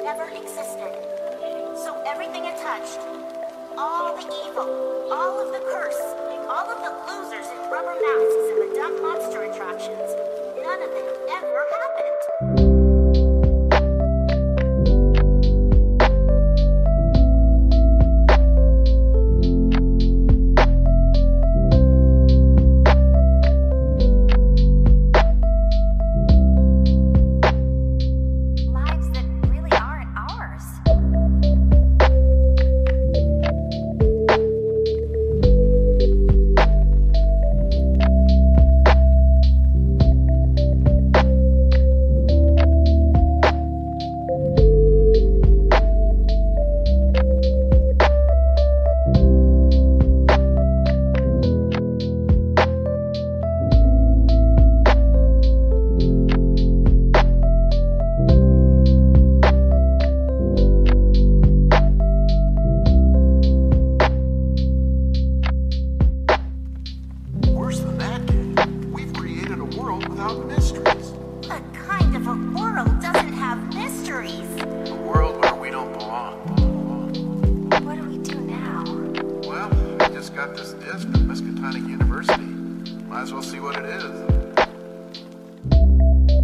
never existed. So everything it touched, all the evil, all of the curse, all of the losers in rubber masks and the dumb monster attractions, none of it ever happened. Mysteries. What kind of a world doesn't have mysteries? A world where we don't belong. What do we do now? Well, I just got this disc from Miskatonic University. Might as well see what it is.